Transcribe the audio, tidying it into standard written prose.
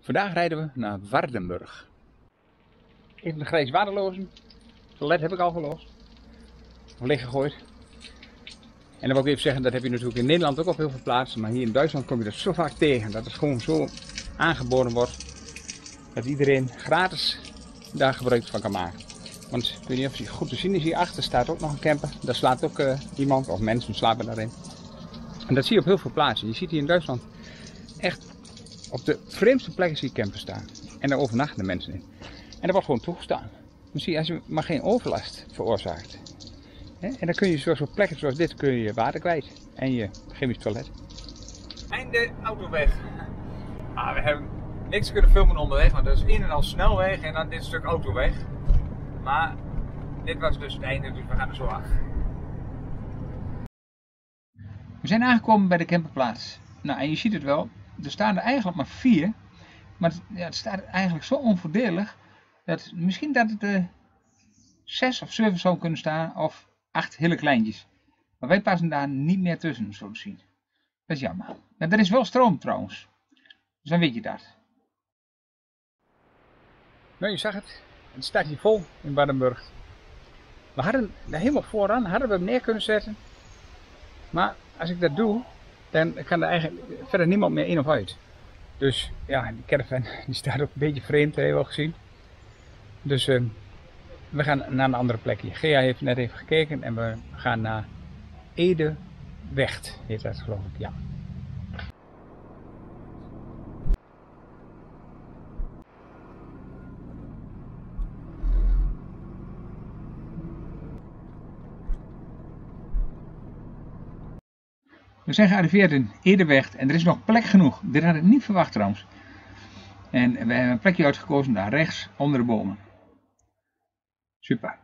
Vandaag rijden we naar Waardenburg. Even de grijze water lozen. De led heb ik al gelost. Of leeggegooid. En dan wil ik even zeggen, dat heb je natuurlijk in Nederland ook op heel veel plaatsen. Maar hier in Duitsland kom je dat zo vaak tegen. Dat het gewoon zo aangeboden wordt. Dat iedereen gratis daar gebruik van kan maken. Want ik weet niet of het goed te zien is, hierachter staat ook nog een camper. Daar slaapt ook iemand of mensen slapen daarin. En dat zie je op heel veel plaatsen. Je ziet hier in Duitsland echt op de vreemdste plekken zie je campers staan. En daar overnachten de mensen in. En dat wordt gewoon toegestaan. Dan zie je, als je maar geen overlast veroorzaakt. En dan kun je zoals op plekken zoals dit kun je water kwijt. En je chemisch toilet. Einde autoweg. We hebben niks kunnen filmen onderweg, want dat is in en al snelweg en dan dit stuk autoweg. Maar dit was dus het einde, dus we gaan er zo af. We zijn aangekomen bij de camperplaats. Nou, en je ziet het wel, er staan er eigenlijk maar 4. Maar het staat eigenlijk zo onvoordelig dat misschien dat het 6 of 7 zou kunnen staan of 8 hele kleintjes. Maar wij passen daar niet meer tussen, zo te zien. Dat is jammer. Maar er is wel stroom trouwens. Dus dan weet je dat. Nou, je zag het. Het staat hier vol in Waardenburg. We hadden daar helemaal vooraan hadden we hem neer kunnen zetten. Maar als ik dat doe, dan kan er eigenlijk verder niemand meer in of uit. Dus ja, die caravan die staat ook een beetje vreemd, heb je wel gezien. Dus we gaan naar een andere plekje. Gea heeft net even gekeken en we gaan naar Edewecht, heet dat geloof ik, ja. We zijn gearriveerd in Edewecht en er is nog plek genoeg. Dit had ik niet verwacht trouwens. En we hebben een plekje uitgekozen daar rechts onder de bomen. Super.